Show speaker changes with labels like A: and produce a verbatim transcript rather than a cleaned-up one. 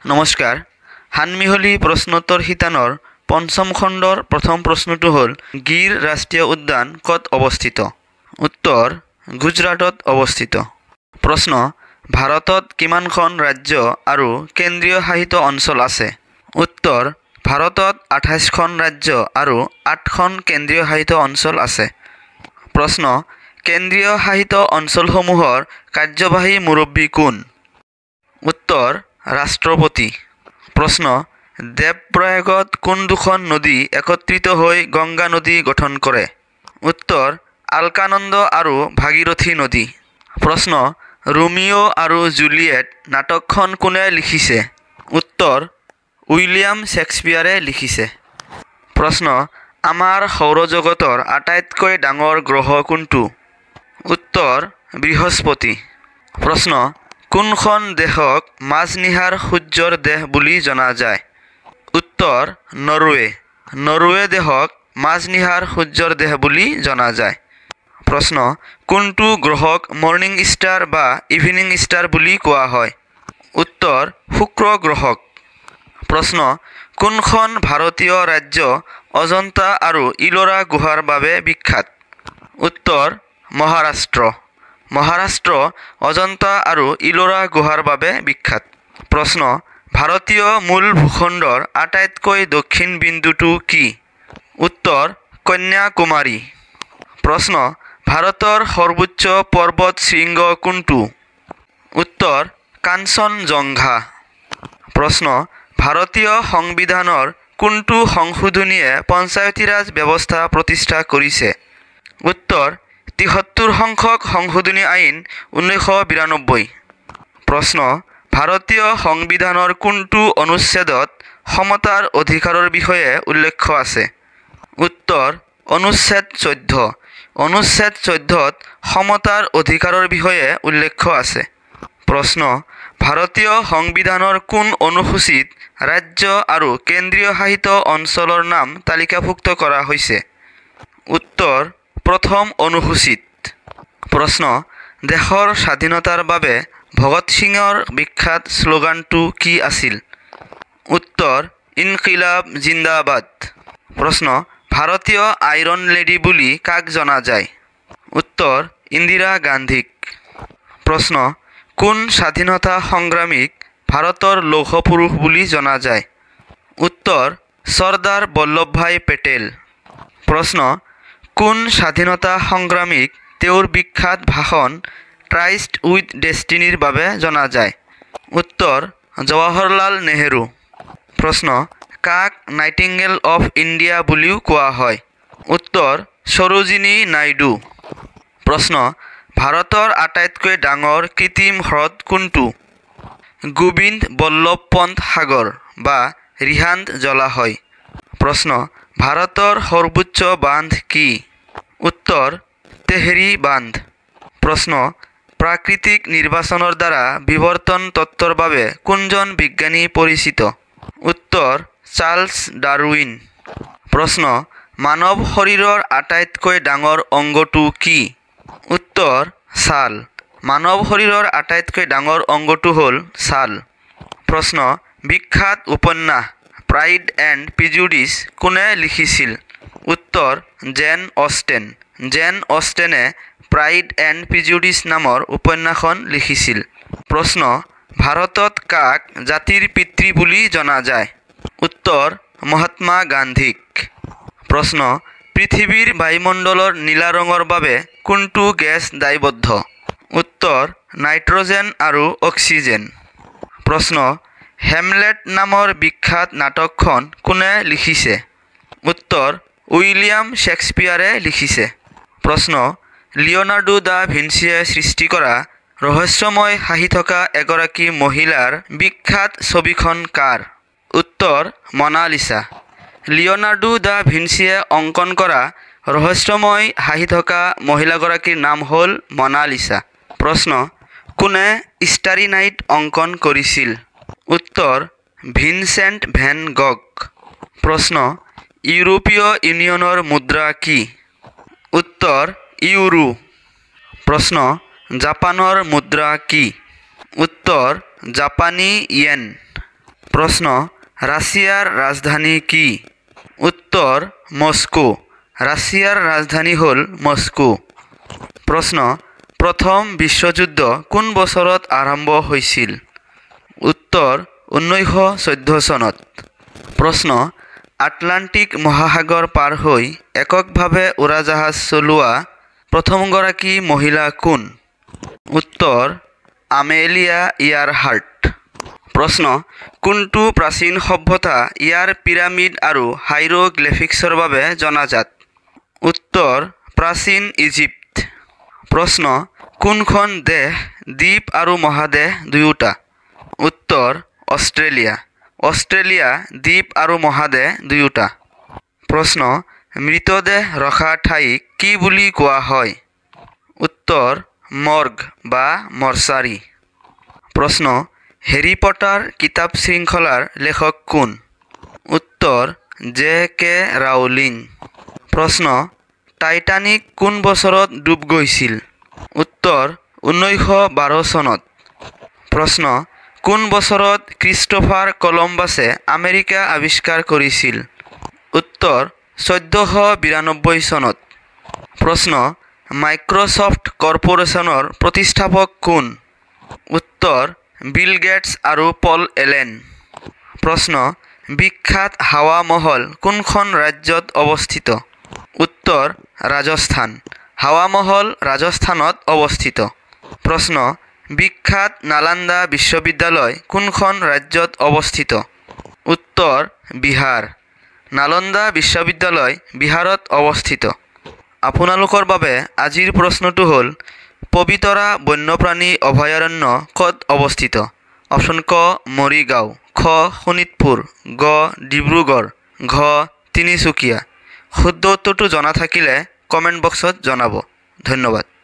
A: নমস্কাৰ হানমিহলি প্ৰশ্নোত্তৰ শিতানৰ পঞ্চম খণ্ডৰ প্ৰথম প্ৰশ্নটো হ'ল গিৰ ৰাষ্ট্ৰীয় উদ্যান ক'ত অৱস্থিত উত্তৰ গুজৰাটত অৱস্থিত প্ৰশ্ন ভাৰতত কিমানখন ৰাজ্য আৰু কেন্দ্ৰীয় শাসিত অঞ্চল আছে উত্তৰ ভাৰতত আঠাইছখন ৰাজ্য আৰু আঠখন কেন্দ্ৰীয় শাসিত অঞ্চল আছে প্ৰশ্ন কেন্দ্ৰীয় শাসিত অঞ্চলসমূহৰ কাৰ্যবাহী মুৰব্বী কোন উত্তৰ ৰাষ্ট্ৰপতি প্ৰশ্ন দেৱপ্ৰয়াগত কোন দুখন নদী একত্ৰিত হৈ গংগা নদী গঠন কৰে উত্তৰ আলকানন্দ আৰু ভাগীৰথী নদী প্ৰশ্ন ৰোমিঅ' আৰু জুলিয়েট নাটকখন কোনে লিখিছে উত্তৰ উইলিয়াম শেক্সপিয়াৰে লিখিছে প্ৰশ্ন আমাৰ সৌৰজগতৰ আটাইতকৈ ডাঙৰ গ্ৰহ কোনটো উত্তৰ বৃহস্পতি প্ৰশ্ন কোনখন দেশক মাজনিহাৰ সূৰ্যৰ দেশ বুলি জনা যায় উত্তৰ নৰৱে নৰৱে দেশক মাজনিহাৰ সূৰ্যৰ দেশ বুলি জনা যায় প্ৰশ্ন কোনটো গ্ৰহক মৰ্নিং ষ্টাৰ বা ইভিনিং ষ্টাৰ বুলি কোৱা হয় উত্তৰ শুক্ৰ গ্ৰহক প্ৰশ্ন কোনখন ভাৰতীয় ৰাজ্য অজন্তা আৰু ইলোৰা গুহাৰ বাবে বিখ্যাত উত্তৰ মহাৰাষ্ট্ৰ মহাৰাষ্ট্ৰ অজন্তা আৰু ইলোৰা গুহাৰ বাবে বিখ্যাত প্ৰশ্ন ভাৰতীয় মূল ভূখণ্ডৰ আটাইতকৈ দক্ষিণ বিন্দুটো কি উত্তৰ কন্যাকুমাৰী প্ৰশ্ন ভাৰতৰ সৰ্বোচ্চ পৰ্বত শৃংগ কোনটো উত্তৰ কাঞ্চনজংঘা প্ৰশ্ন ভাৰতীয় সংবিধানৰ কোনটো সংশোধনীয়ে পঞ্চায়তী ৰাজ ব্যৱস্থা প্ৰতিষ্ঠা কৰিছে উত্তৰ তিহত্তৰ সংখ্যক সংশোধনী আইন ঊনৈছশ বিৰানব্বৈ প্ৰশ্ন ভাৰতীয় সংবিধানৰ কোনটো অনুচ্ছেদত সমতাৰ অধিকাৰৰ বিষয়ে উল্লেখ আছে উত্তৰ অনুচ্ছেদ চৈধ্য অনুচ্ছেদ চৈধ্যত সমতাৰ অধিকাৰৰ বিষয়ে উল্লেখ আছে প্ৰশ্ন ভাৰতীয় সংবিধানৰ কোন অনুসূচীত ৰাজ্য আৰু কেন্দ্ৰীয় শাসিত অঞ্চলৰ নাম তালিকাভুক্ত কৰা হৈছে উত্তৰ প্ৰথম অনুসূচীত প্ৰশ্ন দেশৰ স্বাধীনতাৰ বাবে ভগত সিঙৰ বিখ্যাত শ্লোগানটো কি আছিল উত্তৰ ইনকিলাব জিন্দাবাদ প্ৰশ্ন ভাৰতীয় আইৰণ লেডি বুলি কাক জনা যায় উত্তৰ ইন্দিৰা গান্ধীক প্ৰশ্ন কোন স্বাধীনতা সংগ্ৰামীক ভাৰতৰ লৌহ পুৰুষ বুলি জনা যায় উত্তৰ চৰ্দাৰ বল্লভভাই পেটেল প্ৰশ্ন কোন স্বাধীনতা সংগ্ৰামীক তেওঁৰ বিখ্যাত ভাষণ ট্ৰাইষ্ট উইথ ডেষ্টিনিৰ বাবে জনা যায় উত্তৰ জৱাহৰলাল নেহেৰু প্ৰশ্ন কাক নাইটিংগেল অফ ইণ্ডিয়া বুলিও কোৱা হয় উত্তৰ সৰোজিনী নাইডু প্ৰশ্ন ভাৰতৰ আটাইতকৈ ডাঙৰ কৃত্ৰিম হ্ৰদ কোনটো গোবিন্দ বল্লভ পন্ত সাগৰ বা ৰিহান্দ জলাশয় প্ৰশ্ন ভাৰতৰ সৰ্বোচ্চ বান্ধ কি উত্তৰ তেহৰী বান্ধ প্ৰশ্ন প্ৰাকৃতিক নিৰ্বাচনৰ দ্বাৰা বিৱৰ্তন তত্ত্বৰ বাবে কোনজন বিজ্ঞানী পৰিচিত উত্তৰ চাৰ্লছ ডাৰউইন প্ৰশ্ন মানৱ শৰীৰৰ আটাইতকৈ ডাঙৰ অংগটো কি উত্তৰ ছাল মানৱ শৰীৰৰ আটাইতকৈ ডাঙৰ অংগটো হ'ল ছাল প্ৰশ্ন বিখ্যাত উপন্যাস প্ৰাইড এণ্ড প্ৰিজুডিচ কোনে লিখিছিল উত্তৰ জেন অষ্টেন জেন অষ্টেনে প্ৰাইড এণ্ড প্ৰিজুডিচ নামৰ উপন্যাসখন লিখিছিল প্ৰশ্ন ভাৰতত কাক জাতিৰ পিতৃ বুলি জনা যায় উত্তৰ মহাত্মা গান্ধীক প্ৰশ্ন পৃথিৱীৰ বায়ুমণ্ডলৰ নীলা ৰঙৰ বাবে কোনটো গেছ দায়বদ্ধ উত্তৰ নাইট্ৰজেন আৰু অক্সিজেন প্ৰশ্ন হেমলেট নামৰ বিখ্যাত নাটকখন কোনে লিখিছে উত্তৰ উইলিয়াম শেক্সপিয়াৰে লিখিছে প্ৰশ্ন লিঅ'নাৰ্ডো দা ভিঞ্চিয়ে সৃষ্টি কৰা ৰহস্যময় হাঁহি থকা এগৰাকী মহিলাৰ বিখ্যাত ছবিখন কাৰ উত্তৰ মনালিছা লিঅ'নাৰ্ডো দা ভিঞ্চিয়ে অংকন কৰা ৰহস্যময় হাঁহি থকা মহিলাগৰাকীৰ নাম হ'ল মনালিছা প্ৰশ্ন কোনে ষ্টাৰী নাইট অংকন কৰিছিল উত্তৰ ভিনচেণ্ট ভেন গগ প্ৰশ্ন ইউৰোপীয় ইউনিয়নৰ মুদ্ৰা কি উত্তৰ ইউৰো প্ৰশ্ন জাপানৰ মুদ্ৰা কি উত্তৰ জাপানী য়েন প্রশ্ন রাশিয়ার রাজধানী কি? উত্তর মস্কো। রাশিয়ার রাজধানী হল মস্কো। প্রশ্ন প্রথম বিশ্বযুদ্ধ কোন বছৰত আৰম্ভ হৈছিল? উত্তৰ ঊনৈছশ চৈধ্য চনত। প্ৰশ্ন আটলান্টিক মহাসাগৰ পাৰ হৈ এককভাৱে উৰাজাহাজ চলোৱা প্ৰথমগৰাকী মহিলা কোন? উত্তৰ আমেলিয়া ইয়াৰহাৰ্ট। প্ৰশ্ন কোনটো প্ৰাচীন সভ্যতা ইয়াৰ পিৰামিড আৰু হাইৰোগ্লিফিক্সৰ বাবে জনাজাত? উত্তৰ প্ৰাচীন ইজিপ্ত। প্ৰশ্ন কোনখন দেশ দ্বীপ আৰু মহাদেশ দুয়োটা? উত্তৰ অষ্ট্ৰেলিয়া। অষ্ট্ৰেলিয়া দ্বীপ আৰু মহাদেশ দুয়োটা। প্ৰশ্ন মৃতদেহ ৰখা ঠাইক কি বুলি কোৱা হয়? উত্তৰ মৰ্গ বা মৰ্চাৰী। প্ৰশ্ন হেৰি পটাৰ কিতাপ শৃংখলাৰ লেখক কোন? উত্তৰ জে কে ৰাউলিং। প্ৰশ্ন টাইটানিক কোন বছৰত ডুব গৈছিল? উত্তৰ ঊনৈছশ বাৰ চনত। প্ৰশ্ন কোন বছৰত ক্ৰিষ্টফাৰ কলম্বাছে আমেৰিকা আৱিষ্কাৰ কৰিছিল? উত্তৰ চৈধ্যশ বিৰানব্বৈ চনত। প্ৰশ্ন মাইক্ৰ'ছফ্ট কৰ্পোৰেশ্যনৰ প্ৰতিষ্ঠাপক কোন? উত্তৰ বিল গেটছ আৰু পল এলেন। প্ৰশ্ন বিখ্যাত হাৱা মহল কোনখন ৰাজ্যত অৱস্থিত? উত্তৰ ৰাজস্থান। হাৱা মহল ৰাজস্থানত অৱস্থিত। প্ৰশ্ন বিখ্যাত নালন্দা বিশ্ববিদ্যালয় কোনখন ৰাজ্যত অৱস্থিত? উত্তৰ বিহাৰ। নালন্দা বিশ্ববিদ্যালয় বিহাৰত অৱস্থিত। আপোনালোকৰ বাবে আজিৰ প্ৰশ্নটো হ'ল পবিতৰা বন্যপ্ৰাণী অভয়াৰণ্য ক'ত অৱস্থিত? অপশ্যন ক মৰিগাঁও, খ শোণিতপুৰ, গ ডিব্ৰুগড়, ঘ তিনিচুকীয়া। শুদ্ধ উত্তৰটো জনা থাকিলে কমেণ্ট বক্সত জনাব। ধন্যবাদ।